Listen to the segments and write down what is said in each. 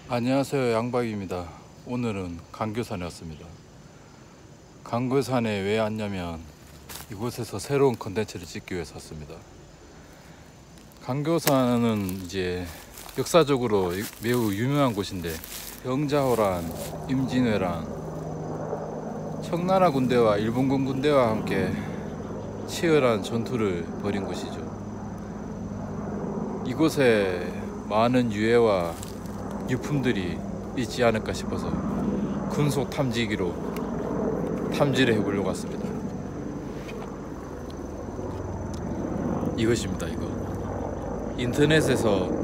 안녕하세요, 양박입니다. 오늘은 강교산에 왔습니다. 강교산에 왜 왔냐면 이곳에서 새로운 컨텐츠를 찍기 위해서 왔습니다. 강교산은 이제 역사적으로 매우 유명한 곳인데 영자호란, 임진왜란, 청나라 군대와 일본군 군대와 함께 치열한 전투를 벌인 곳이죠. 이곳에 많은 유해와 유품들이 있지 않을까 싶어서 군속 탐지기로 탐지를 해보려고 왔습니다. 이것입니다. 이거 인터넷에서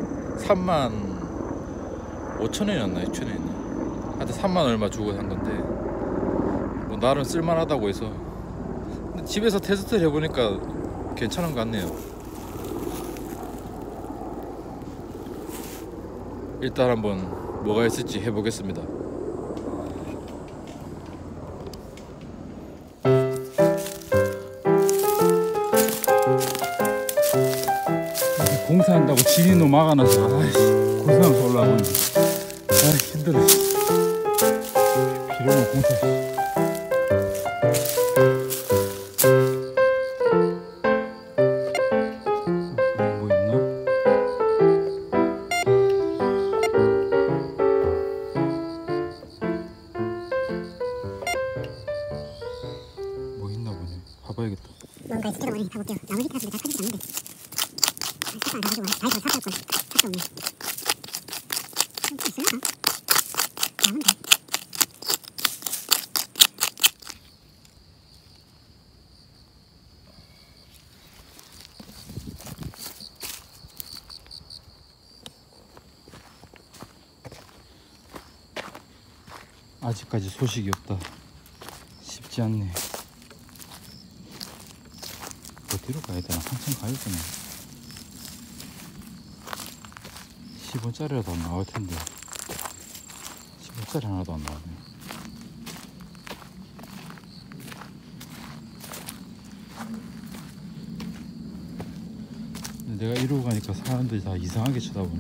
35,000원이었나 6,000원이었나 하여튼 3만 얼마 주고 산 건데 뭐 나름 쓸만하다고 해서 근데 집에서 테스트를 해보니까 괜찮은 것 같네요. 일단 한번 뭐가 있을지 해보겠습니다. 공사한다고 진인도 막아놔서 고생하면서 올라가는데 힘들어. 비료는 공사. 뭐 있나? 뭐 있나 보네. 봐봐야겠다. 뭔가 있을 때가 오늘 가볼게요. 나머지 카드가 다 커지지 않는데 색깔 안 가지고 다시 샀을 걸. 샀다 오네. 있으려나? 나온다. 아직까지 소식이 없다. 쉽지 않네. 어디로 가야 되나? 한참 가야겠네. 10원짜리라도 안 나올 텐데 10원짜리 하나도 안 나오네. 근데 내가 이러고 가니까 사람들이 다 이상하게 쳐다보네.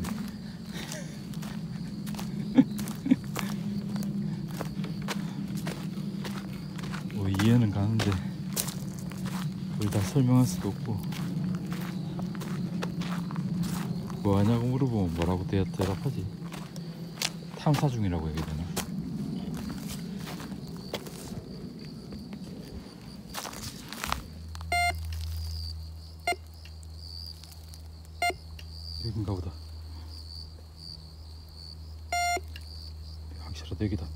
뭐 이해는 가는데 거의 다 설명할 수도 없고 뭐 하냐고 물어보면 뭐라고 대답하지? 탐사 중이라고 해야 되나? 여긴가 보다. 확실하다. 여기다.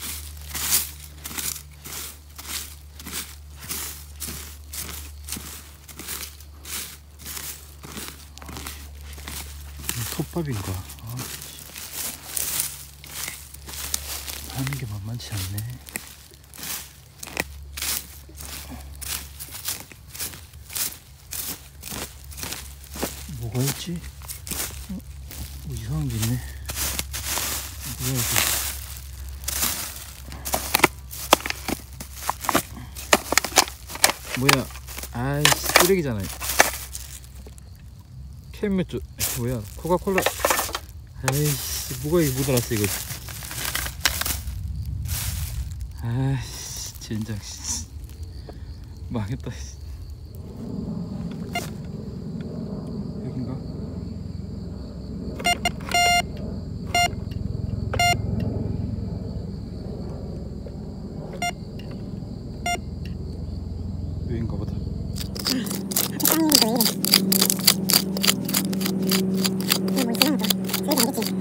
톱밥인가? 하는 게 만만치 않네. 뭐가 있지? 뭐 이상한 게 있네. 뭐야 이게? 뭐야? 아이씨, 쓰레기잖아. 캔맥주 뭐야? 코카콜라. 아이씨, 뭐가 이게 묻어났어 이거. 아이씨, 젠장. 망했다. 여긴가? 여긴가 보다. 땅님도 이래. 뭐 있으려나 또. 쓰레기 아니겠지.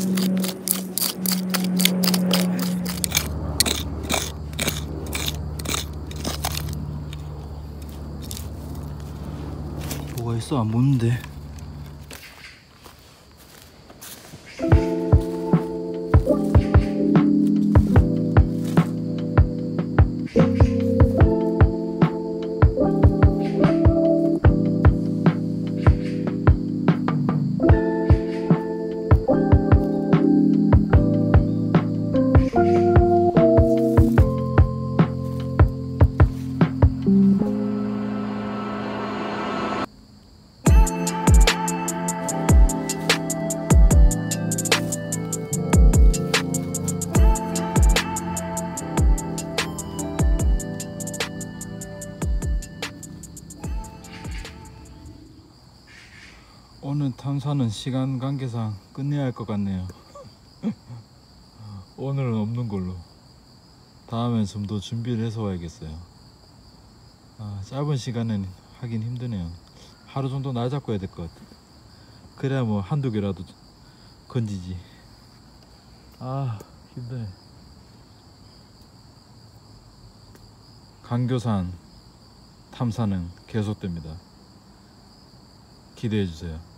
뭐가 있어? 안 보는데. 오늘 탐사는 시간 관계상 끝내야 할 것 같네요. 오늘은 없는 걸로. 다음엔 좀 더 준비를 해서 와야겠어요. 짧은 시간엔 하긴 힘드네요. 하루 정도 날 잡고 해야 될 것 같아. 그래야 뭐 한두 개라도 건지지. 힘드네. 강교산 탐사는 계속됩니다. 기대해 주세요.